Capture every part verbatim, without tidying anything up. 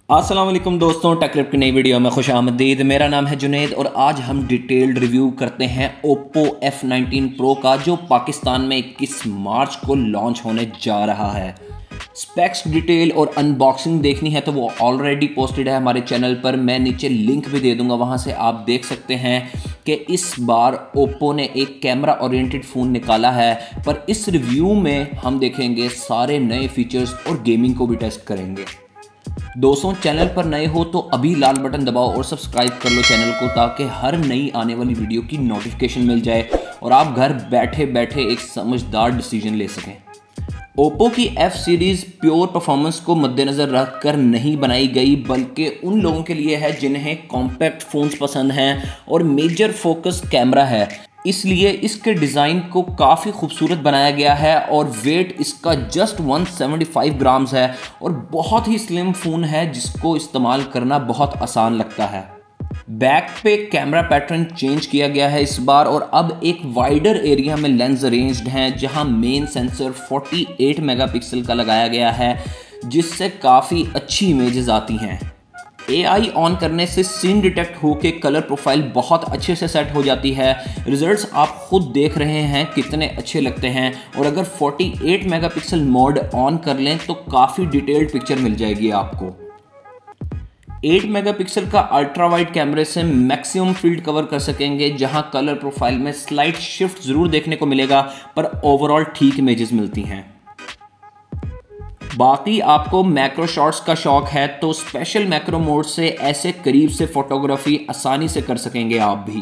अस्सलाम वालेकुम दोस्तों, टेकलिप की नई वीडियो में खुश आमदीद। मेरा नाम है जुनेद और आज हम डिटेल्ड रिव्यू करते हैं ओप्पो एफ नाइनटीन प्रो का, जो पाकिस्तान में इक्कीस मार्च को लॉन्च होने जा रहा है। स्पेक्स डिटेल और अनबॉक्सिंग देखनी है तो वो ऑलरेडी पोस्टेड है हमारे चैनल पर। मैं नीचे लिंक भी दे दूंगा, वहाँ से आप देख सकते हैं कि इस बार ओप्पो ने एक कैमरा ओरिएंटेड फ़ोन निकाला है। पर इस रिव्यू में हम देखेंगे सारे नए फीचर्स और गेमिंग को भी टेस्ट करेंगे। दोस्तों, चैनल पर नए हो तो अभी लाल बटन दबाओ और सब्सक्राइब कर लो चैनल को, ताकि हर नई आने वाली वीडियो की नोटिफिकेशन मिल जाए और आप घर बैठे बैठे एक समझदार डिसीजन ले सकें। ओप्पो की एफ सीरीज़ प्योर परफॉर्मेंस को मद्देनज़र रखकर नहीं बनाई गई, बल्कि उन लोगों के लिए है जिन्हें कॉम्पैक्ट फ़ोन्स पसंद हैं और मेजर फोकस कैमरा है। इसलिए इसके डिज़ाइन को काफ़ी खूबसूरत बनाया गया है और वेट इसका जस्ट एक सौ पचहत्तर ग्राम्स है और बहुत ही स्लिम फ़ोन है जिसको इस्तेमाल करना बहुत आसान लगता है। बैक पे कैमरा पैटर्न चेंज किया गया है इस बार और अब एक वाइडर एरिया में लेंस अरेंज्ड हैं, जहां मेन सेंसर अड़तालीस मेगापिक्सल का लगाया गया है, जिससे काफ़ी अच्छी इमेजेस आती हैं। ए आई ऑन करने से सीन डिटेक्ट होके कलर प्रोफाइल बहुत अच्छे से सेट हो जाती है। रिजल्ट्स आप खुद देख रहे हैं कितने अच्छे लगते हैं। और अगर अड़तालीस मेगापिक्सल मोड ऑन कर लें तो काफ़ी डिटेल्ड पिक्चर मिल जाएगी आपको। आठ मेगापिक्सल का अल्ट्रा वाइड कैमरे से मैक्सिमम फील्ड कवर कर सकेंगे, जहां कलर प्रोफाइल में स्लाइट शिफ्ट ज़रूर देखने को मिलेगा, पर ओवरऑल ठीक इमेजेस मिलती हैं। बाकी आपको मैक्रो शॉट्स का शौक है तो स्पेशल मैक्रो मोड से ऐसे करीब से फोटोग्राफी आसानी से कर सकेंगे आप भी।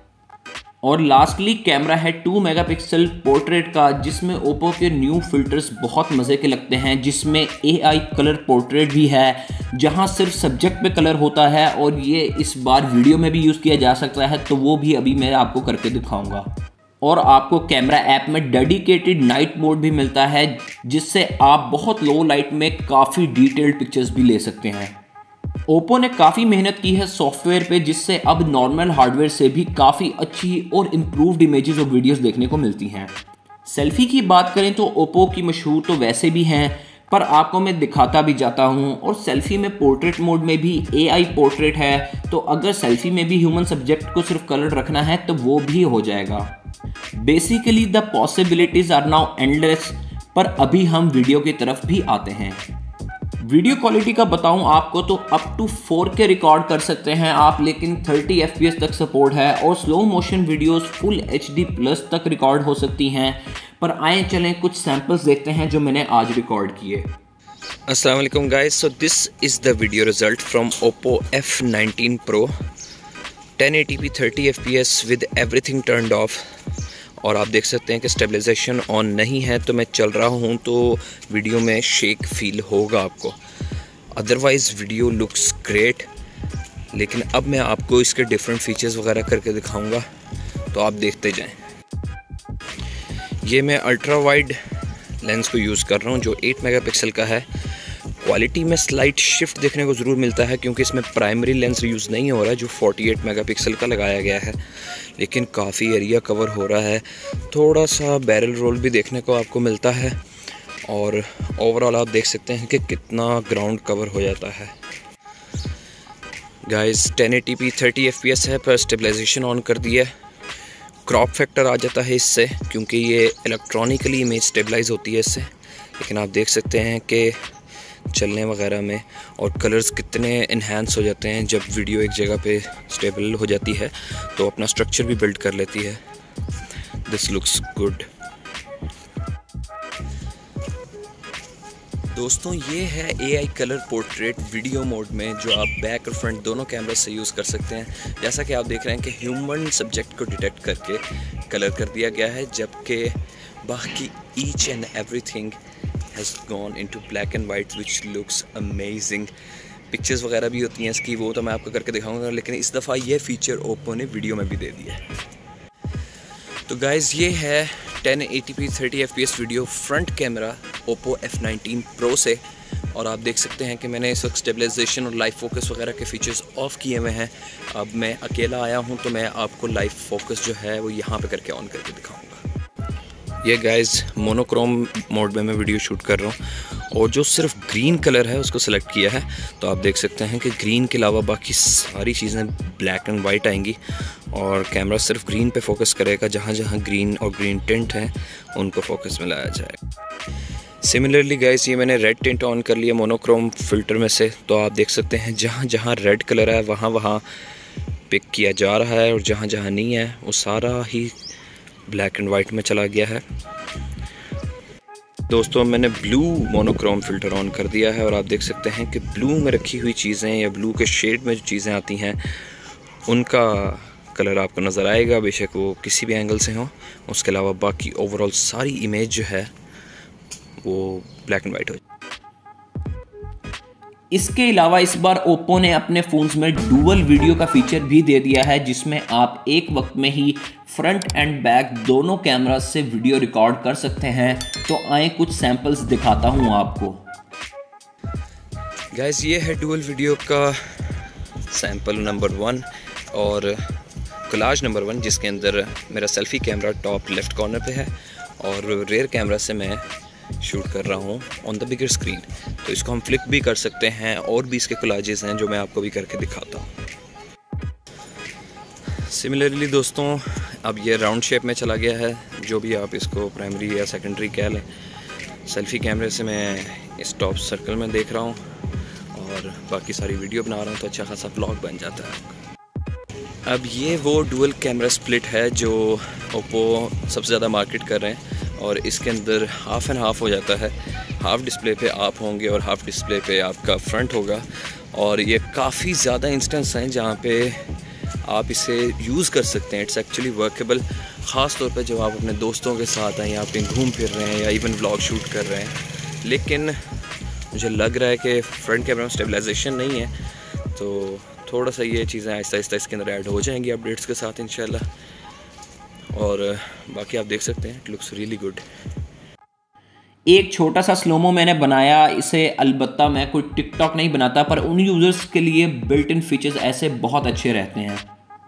और लास्टली कैमरा है दो मेगापिक्सल पोर्ट्रेट का, जिसमें ओप्पो के न्यू फिल्टर्स बहुत मज़े के लगते हैं, जिसमें ए आई कलर पोर्ट्रेट भी है, जहां सिर्फ सब्जेक्ट पे कलर होता है और ये इस बार वीडियो में भी यूज़ किया जा सकता है, तो वो भी अभी मैं आपको करके दिखाऊंगा। और आपको कैमरा ऐप में डेडिकेटेड नाइट मोड भी मिलता है, जिससे आप बहुत लो लाइट में काफ़ी डिटेल्ड पिक्चर्स भी ले सकते हैं। ओप्पो ने काफ़ी मेहनत की है सॉफ्टवेयर पे, जिससे अब नॉर्मल हार्डवेयर से भी काफ़ी अच्छी और इम्प्रूव्ड इमेजेस और वीडियोस देखने को मिलती हैं। सेल्फी की बात करें तो ओप्पो की मशहूर तो वैसे भी हैं, पर आपको मैं दिखाता भी जाता हूं। और सेल्फी में पोर्ट्रेट मोड में भी ए आई पोर्ट्रेट है, तो अगर सेल्फी में भी ह्यूमन सब्जेक्ट को सिर्फ कलर रखना है तो वो भी हो जाएगा। Basically the possibilities are now endless. पर अभी हम वीडियो की तरफ भी आते हैं। वीडियो क्वालिटी का बताऊं आपको तो up to four K record कर सकते हैं आप, लेकिन थर्टी एफ पी एस तक सपोर्ट है और slow motion videos full H D plus तक रिकॉर्ड हो सकती हैं। पर आए चलें कुछ सैंपल्स देखते हैं जो मैंने आज रिकॉर्ड किए। अस्सलाम वालेकुम guys, so this is the video result from Oppo F nineteen pro ten eighty P thirty F P S with everything turned off. और आप देख सकते हैं कि स्टेबलाइजेशन ऑन नहीं है, तो मैं चल रहा हूँ तो वीडियो में शेक फील होगा आपको। Otherwise video looks great. लेकिन अब मैं आपको इसके डिफरेंट फीचर्स वगैरह करके दिखाऊंगा, तो आप देखते जाएं। ये मैं अल्ट्रा वाइड लेंस को यूज़ कर रहा हूँ जो आठ मेगापिक्सल का है। क्वालिटी में स्लाइट शिफ्ट देखने को ज़रूर मिलता है, क्योंकि इसमें प्राइमरी लेंस यूज़ नहीं हो रहा है जो अड़तालीस मेगापिक्सल का लगाया गया है, लेकिन काफ़ी एरिया कवर हो रहा है। थोड़ा सा बैरल रोल भी देखने को आपको मिलता है और ओवरऑल आप देख सकते हैं कि कितना ग्राउंड कवर हो जाता है। Guys ten eighty P thirty F P S है, पर स्टेबलाइजेशन ऑन कर दिया है। क्रॉप फैक्टर आ जाता है इससे, क्योंकि ये इलेक्ट्रॉनिकली इमेज स्टेबलाइज होती है इससे। लेकिन आप देख सकते हैं कि चलने वगैरह में और कलर्स कितने इन्हांस हो जाते हैं जब वीडियो एक जगह पे स्टेबल हो जाती है, तो अपना स्ट्रक्चर भी बिल्ड कर लेती है। This looks good. दोस्तों, ये है A I colour portrait video mode में, जो आप बैक और फ्रंट दोनों कैमरे से यूज़ कर सकते हैं। जैसा कि आप देख रहे हैं कि ह्यूमन सब्जेक्ट को डिटेक्ट करके कलर कर दिया गया है, जबकि बाकी each and everything has gone into black and white which looks amazing। Pictures वगैरह भी होती हैं इसकी, वो तो मैं आपको करके दिखाऊंगा, लेकिन इस दफ़ा ये फीचर ओप्पो ने वीडियो में भी दे दिया है। तो गाइज़, ये है ten eighty P thirty F P S video front camera Oppo F nineteen pro से। और आप देख सकते हैं कि मैंने इस वक्त स्टेबलाइजेशन और लाइव फोकस वगैरह के फीचर्स ऑफ किए हुए हैं। अब मैं अकेला आया हूँ तो मैं आपको लाइव फोकस जो है वो यहाँ पे करके ऑन करके दिखाऊँगा। ये गाइस मोनोक्रोम मोड में मैं वीडियो शूट कर रहा हूँ और जो सिर्फ ग्रीन कलर है उसको सेलेक्ट किया है, तो आप देख सकते हैं कि ग्रीन के अलावा बाकी सारी चीज़ें ब्लैक एंड वाइट आएंगी और कैमरा सिर्फ ग्रीन पे फोकस करेगा। जहाँ जहाँ ग्रीन और ग्रीन टिंट हैं उनको फोकस में लाया जाएगा। सिमिलरली गाइस, ये मैंने रेड टिंट ऑन कर लिया मोनोक्रोम फ़िल्टर में से, तो आप देख सकते हैं जहाँ जहाँ रेड कलर है वहाँ वहाँ पिक किया जा रहा है और जहाँ जहाँ नहीं है वो सारा ही ब्लैक एंड वाइट में चला गया है। दोस्तों मैंने ब्लू मोनोक्रोम फ़िल्टर ऑन कर दिया है और आप देख सकते हैं कि ब्लू में रखी हुई चीज़ें या ब्लू के शेड में जो चीज़ें आती हैं उनका कलर आपको नज़र आएगा, बेशक वो किसी भी एंगल से हों। उसके अलावा बाकी ओवरऑल सारी इमेज जो है वो ब्लैक एंड वाइट हो। इसके अलावा इस बार ओप्पो ने अपने फ़ोन्स में डुअल वीडियो का फीचर भी दे दिया है, जिसमें आप एक वक्त में ही फ्रंट एंड बैक दोनों कैमरा से वीडियो रिकॉर्ड कर सकते हैं। तो आए कुछ सैंपल्स दिखाता हूं आपको। गाइस, ये है डुअल वीडियो का सैंपल नंबर वन और कोलाज नंबर वन, जिसके अंदर मेरा selfie camera top left corner पे है और रेयर कैमरा से मैं शूट कर रहा हूँ ऑन द बिगर स्क्रीन। तो इसको हम फ्लिप भी कर सकते हैं और भी इसके कोलाजेस हैं जो मैं आपको भी करके दिखाता हूँ। सिमिलरली दोस्तों, अब ये राउंड शेप में चला गया है, जो भी आप इसको प्राइमरी या सेकेंडरी कह लें। सेल्फी कैमरे से मैं इस टॉप सर्कल में देख रहा हूँ और बाकी सारी वीडियो बना रहा हूँ, तो अच्छा खासा ब्लॉग बन जाता है। अब ये वो डुअल कैमरा स्प्लिट है जो ओप्पो सबसे ज़्यादा मार्केट कर रहे हैं और इसके अंदर हाफ़ एंड हाफ़ हो जाता है। हाफ़ डिस्प्ले पे आप होंगे और हाफ़ डिस्प्ले पे आपका फ्रंट होगा और ये काफ़ी ज़्यादा इंस्टेंस हैं जहाँ पे आप इसे यूज़ कर सकते हैं। इट्स एक्चुअली वर्केबल, ख़ास तौर पे जब आप अपने दोस्तों के साथ हैं या आप कहीं घूम फिर रहे हैं या इवन व्लॉग शूट कर रहे हैं। लेकिन मुझे लग रहा है कि फ्रंट कैमरा में स्टेबलाइजेशन नहीं है, तो थोड़ा सा ये चीज़ें आहिस्ता आहिस्ता इसके अंदर ऐड हो जाएंगी अपडेट्स के साथ इंशाल्लाह। और बाकी आप देख सकते हैं इट लुक्स रियली गुड। एक छोटा सा स्लोमो मैंने बनाया, इसे अलबत्ता मैं कोई टिकटॉक नहीं बनाता, पर उन यूज़र्स के लिए बिल्ट इन फीचर्स ऐसे बहुत अच्छे रहते हैं।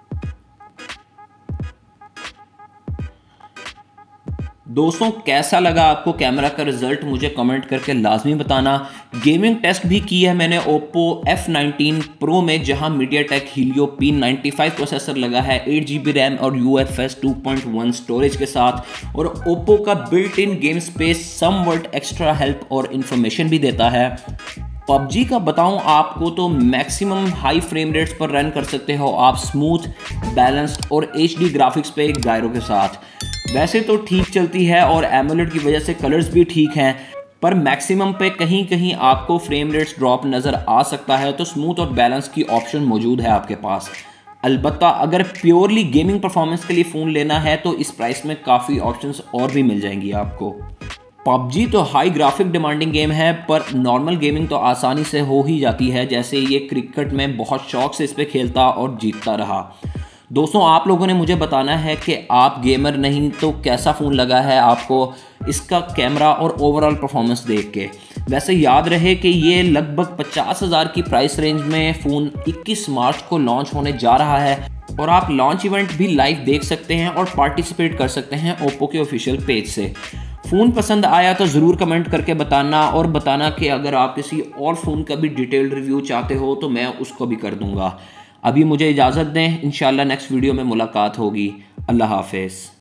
दोस्तों, कैसा लगा आपको कैमरा का रिजल्ट मुझे कमेंट करके लाजमी बताना। गेमिंग टेस्ट भी की है मैंने Oppo एफ नाइनटीन Pro में, जहां MediaTek Helio P ninety five processor लगा है, एट जी बी रैम और U F S two point one storage के साथ। और Oppo का built in game space somewhat extra help और इन्फॉर्मेशन भी देता है। पबजी का बताऊं आपको तो मैक्सिमम हाई फ्रेम रेट्स पर रन कर सकते हो आप स्मूथ, बैलेंस्ड और एच डी ग्राफिक्स पे गायरो के साथ। वैसे तो ठीक चलती है और एमोलेड की वजह से कलर्स भी ठीक हैं, पर मैक्सिमम पे कहीं कहीं आपको फ्रेम रेट्स ड्रॉप नज़र आ सकता है, तो स्मूथ और बैलेंस की ऑप्शन मौजूद है आपके पास। अलबत्ता अगर प्योरली गेमिंग परफॉर्मेंस के लिए फ़ोन लेना है तो इस प्राइस में काफ़ी ऑप्शंस और भी मिल जाएंगी आपको। पबजी तो हाई ग्राफिक डिमांडिंग गेम है, पर नॉर्मल गेमिंग तो आसानी से हो ही जाती है। जैसे ये क्रिकेट में बहुत शौक से इस पर खेलता और जीतता रहा। दोस्तों, आप लोगों ने मुझे बताना है कि आप गेमर नहीं तो कैसा फ़ोन लगा है आपको इसका कैमरा और ओवरऑल परफॉर्मेंस देख के। वैसे याद रहे कि ये लगभग पचास हज़ार की प्राइस रेंज में फ़ोन इक्कीस मार्च को लॉन्च होने जा रहा है और आप लॉन्च इवेंट भी लाइव देख सकते हैं और पार्टिसिपेट कर सकते हैं ओप्पो के ऑफिशियल पेज से। फ़ोन पसंद आया तो ज़रूर कमेंट करके बताना और बताना कि अगर आप किसी और फ़ोन का भी डिटेल्ड रिव्यू चाहते हो तो मैं उसको भी कर दूँगा। अभी मुझे इजाज़त दें, इंशाल्लाह नेक्स्ट वीडियो में मुलाकात होगी। अल्लाह हाफ़िज़।